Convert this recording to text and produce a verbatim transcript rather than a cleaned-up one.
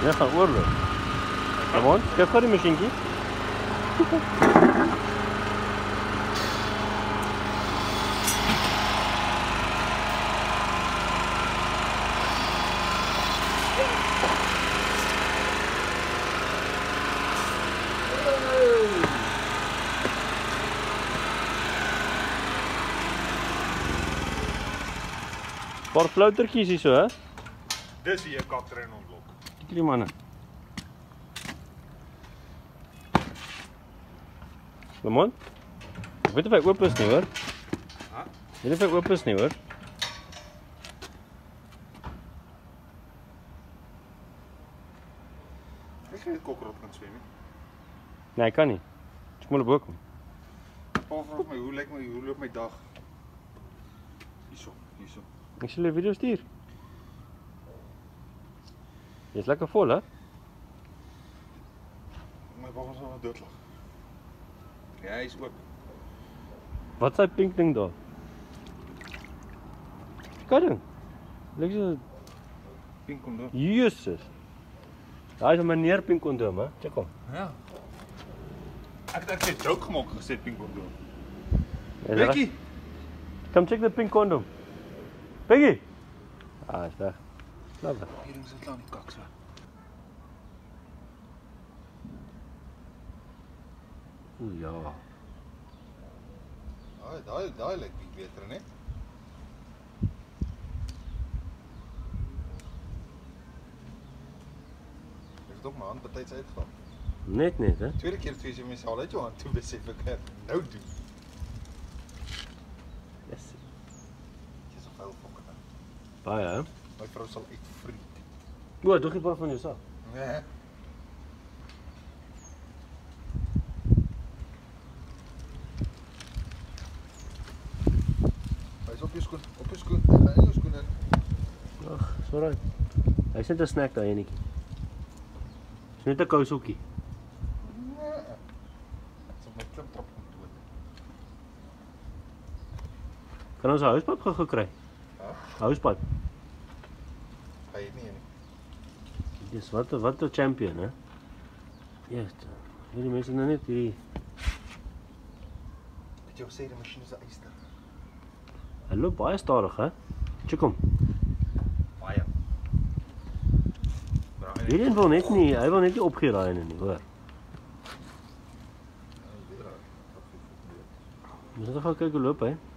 Ja, gaan oorloop. Kom aan, kyk gou die masjienkie. Paar floutertjies hier so, hè? Dis hier 'n kaktrein ontlok. Kyk die manne. Kom aan. Ek weet of hy oop is nie, hoor. Ha? Ek weet of hy oop is nie, hoor. Ek gaan net kokkerop kan swem nie. Nee, hy kan nie. Ek moet bo kom. Pa vra my, hoe lyk my, hoe loop my dag? Hierso, hierso. Ek sal 'n video stuur. Jy's lekker vol, hè? My pa was al doodlag. Ja, hy is oop. Wat is hy pink ding daar? Kyk ding. Lyk so Pink kondoom. Jesus. Daai is 'n meneer pink kondoom, hè? Check hom. Ja. Ek het net 'n joke gemaak gesê pink kondoom. Ja, Becky, come check the pink condom. Peggy. Ah, is weg. Klaar. hier ding sit aan die kak so. Oeh ja. Daai daai daai lyk bietjie beter, né? Ek het ook my hand betyds uitgeval. Net net, hè? Tweede keer twee jy myself uit jou hand toe besef ek het nou doen. Yes. Jy's 'n vuil fokker. Baie, hè? My vrou sal uitvriet. O, doe jy paar van jou sak? Nee. Hy's op jou skoen, op jou skoen. Hy gaan in jou skoen in. Ag, sorry. Hy sit 'n snack daai enetjie. Dis net 'n kousokkie. Nee. Dit's op my klimtrap kom dood. Kan ons 'n houspap gou gekry? Hæ? Houspap. Hy het nie nie. Dis wat wat 'n champion, hè? Ja, hierdie mense nou net hierdie. Het jy gesê die masjien is 'n eyster? Hy loop baie stadig, hè? Check hom. Baie. Hierdie een wil net nie, hy wil net nie opgee daai ene nie, hoor. Ons moet gou kyk hoe loop hy.